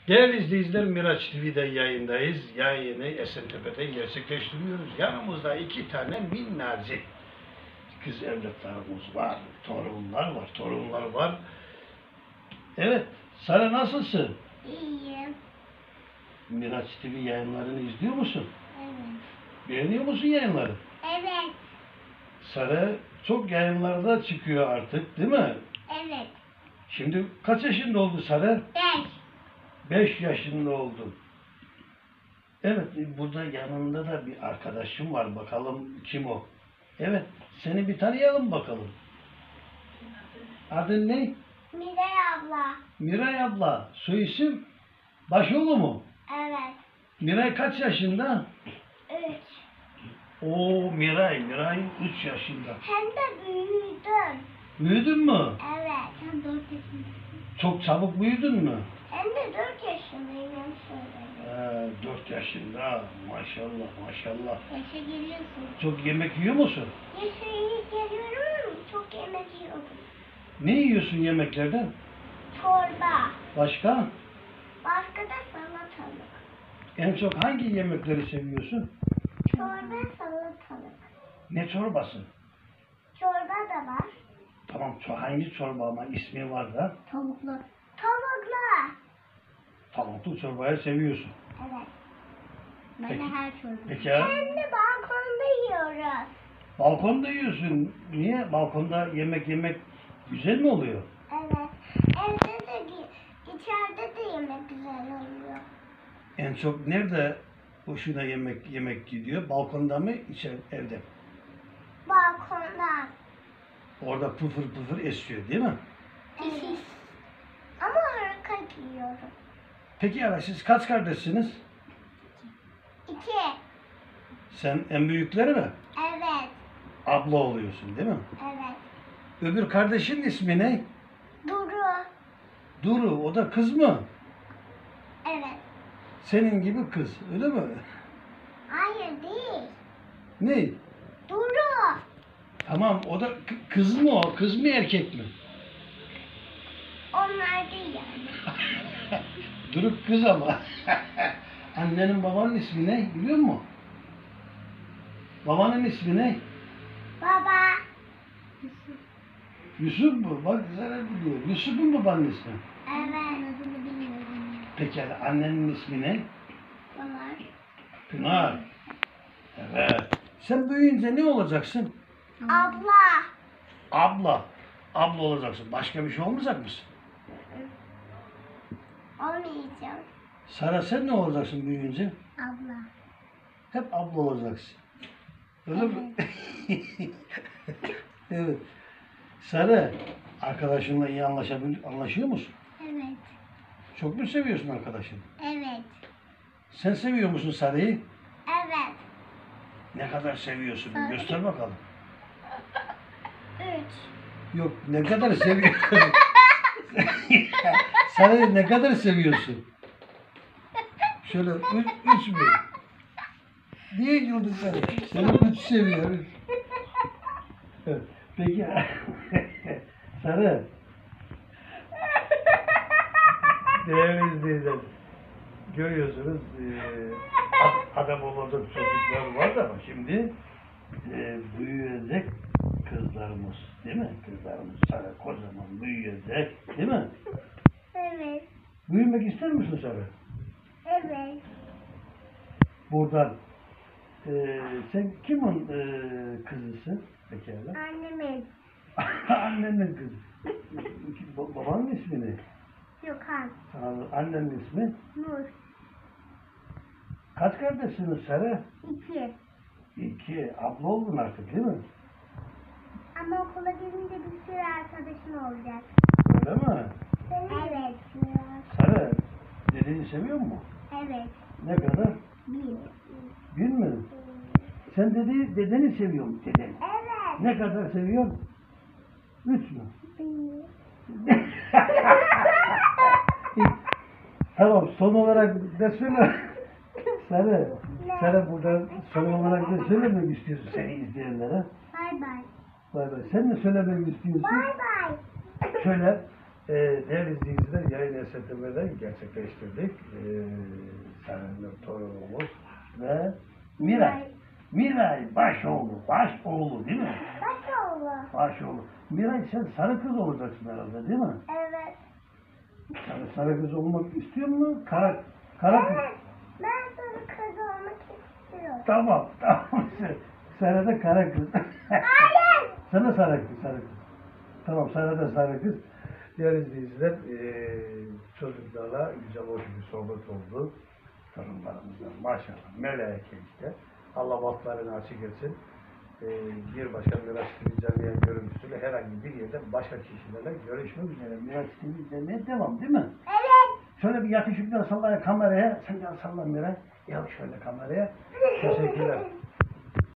Değerli izleyiciler, Miraç TV'de yayındayız. Yayını Esentepe'de gerçekleştiriyoruz. Yanımızda 2 tane minnacık kız evlatlarımız var. Torunlar var. Evet, Sara nasılsın? İyiyim. Miraç TV yayınlarını izliyor musun? Evet. Beğeniyor musun yayınları? Evet. Sara çok yayınlarda çıkıyor artık, değil mi? Evet. Şimdi kaç yaşında oldu Sara? 5. 5 yaşında oldun. Evet, burada yanında da bir arkadaşım var. Bakalım kim o? Evet, seni bir tanıyalım bakalım. Adın ne? Miray abla. Miray abla. Soy isim? Başoğlu mu? Evet. Miray kaç yaşında? 3. Oo, Miray 3 yaşında. Hem de büyüdüm. Büyüdün mü? Evet. Sen 4 yaşındasın. Çok çabuk büyüdün mü? Hem de 4 yaşındayım. 4 yaşında. Maşallah. Yaşa geliyorsun. Çok yemek yiyor musun? Yaşa geliyorum. Çok yemek yiyorum. Ne yiyorsun yemeklerden? Çorba. Başka? Başka da salatalık. En çok hangi yemekleri seviyorsun? Çorba, salatalık. Ne çorbası? Çorba da var. Tamam, hangi çorba ama ismi var da. Tavuklu. Tavuklu çorbayı seviyorsun. Evet. Ben Peki. de her çorba. Peki. Hem de balkonda yiyoruz. Balkonda yiyorsun. Niye? Balkonda yemek güzel mi oluyor? Evet. Evde de içeride de yemek güzel oluyor. En çok nerede hoşuna yemek gidiyor? Balkonda mı, evde? Balkonda. Orada pıfır esiyor değil mi? Evet. Ama harika yiyorum. Peki ara siz kaç kardeşsiniz? 2. Sen en büyükleri mi? Evet. Abla oluyorsun değil mi? Evet. Öbür kardeşin ismi ne? Duru. Duru, o da kız mı? Evet. Senin gibi kız, öyle mi? Hayır değil. Ne? Duru. Tamam, o da kız mı o? Kız mı erkek mi? Onlar değil yani. Duru kız ama. Annenin babanın ismi ne biliyor musun? Babanın ismi ne? Baba. Yusuf mu? Bak sana biliyor. Yusuf'un babanın ismi. Evet. Adını bilmiyorum. Peki annenin ismi ne? Onlar. Pınar. Evet. Sen büyüyünce ne olacaksın? Abla. Abla. Abla olacaksın. Başka bir şey olmayacak mısın? Olmayacağım. Sara sen ne olacaksın büyüyünce? Abla. Hep abla olacaksın. Öyle mi? Evet. Sara, arkadaşınla iyi anlaşıyor musun? Evet. Çok mu seviyorsun arkadaşını? Evet. Sen seviyor musun Sara'yı? Evet. Ne kadar seviyorsun? Sarı. Göster bakalım. 3. Yok, ne kadar seviyorsun? Sara'yı ne kadar seviyorsun? Şöyle 3 mü? Niye güldün sen? Seni 3 seviyor. Evet. Peki Sarı. Değerli izleyiciler, görüyorsunuz adam olacak çocuklar var da şimdi büyüyecek kızlarımız, değil mi? Kızlarımız Sarı kocaman büyüyecek, değil mi? Evet. Büyümek ister misin Sarı? Evet. Buradan sen kimin kızısın pekala? Annemin. Annenin kızı. Babanın ismi ne? Gökhan. Annenin ismi? Nur. Kaç kardeşsiniz Sarı? 2. 2. Abla oldun artık değil mi? Ama okula gidince bir sürü arkadaşım olacak. Öyle mi? Evet. Sarı, dedeyi seviyor musun? Evet. Ne kadar? 1. 1 mi? Sen dedeni seviyor musun? Dedeni. Evet. Ne kadar seviyorsun? 3 mü? 1. Tamam, son olarak da söyle. Sarı burada son olarak da söylemek istiyorsun seni izleyenlere. Bay bay. Bay bay. Sen ne söylemek istiyorsun? Bay bay. Söyle. Değerli izleyiciler, yayın esnetmeleri gerçekleştirdik. Seninle torunumuz ve Miray. Miray Başoğlu değil mi? Başoğlu. Başoğlu. Miray sen sarı kız olacaksın herhalde değil mi? Evet. Sen sarı kız olmak istiyor musun? Kara kız. Evet. Ben sarı kız olmak istiyorum. Tamam. Sana da kara kız. Hayır. Sana sarı kız. Tamam, sana da sarı kız. Değerli izleyiciler, çocuklarla güzel, hoş bir sohbet oldu. Torunlarımızla maşallah, meleke işte. Allah vakitlerini açık etsin. Bir başka Miraç TV izlemeye görüntüsüyle herhangi bir yerde başka kişilerle görüşmek üzere. Miraç TV izlemeye devam değil mi? Evet. Şöyle bir yakışıklı salla kameraya. Sen de salla Miraç. Ya şöyle kameraya. Teşekkürler.